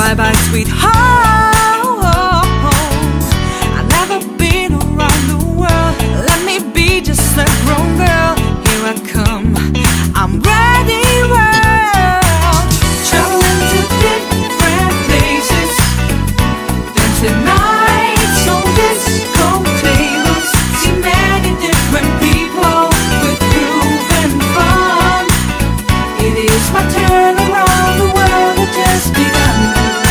Bye bye sweetheart. I've never been around the world. Let me be just a grown girl. Here I come, I'm ready, world. Traveling to different places, dancing nights on disco tables. See many different people with groove and fun. It is my turn around the world, it just begun.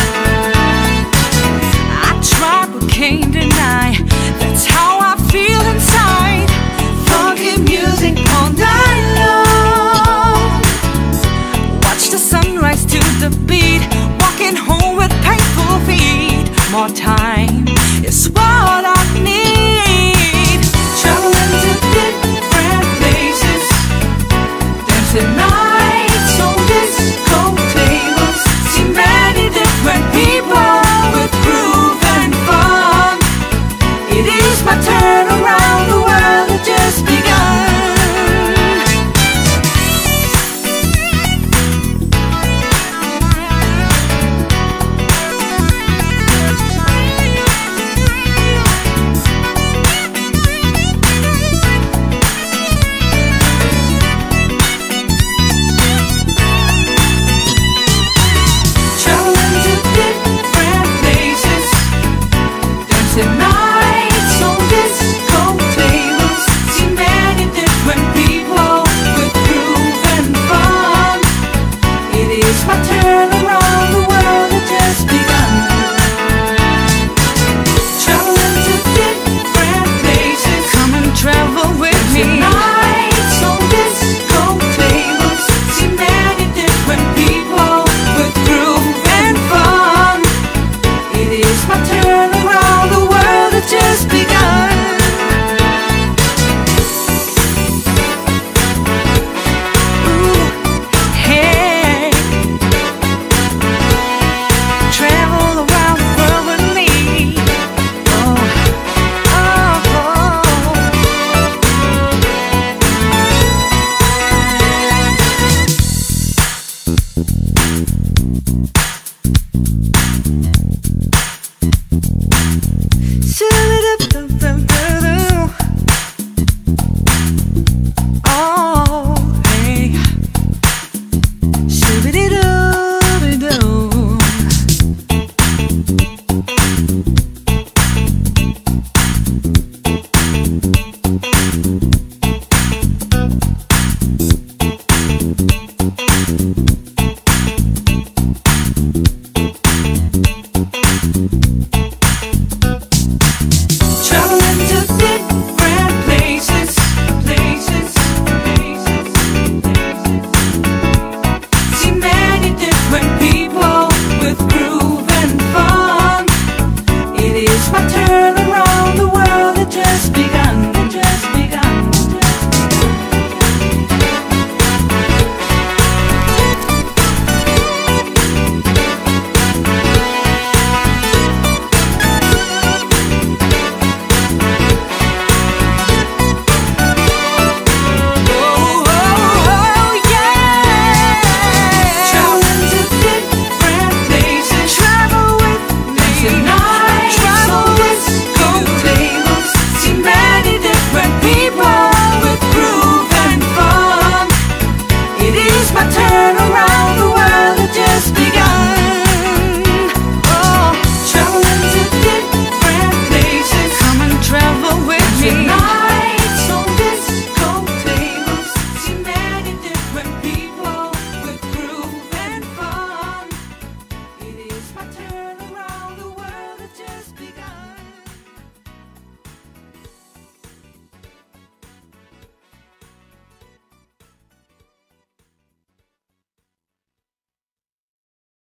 I tried but can't deny, that's how I feel inside. Funky music all night long. Watch the sunrise to the beat, walking home with painful feet. More time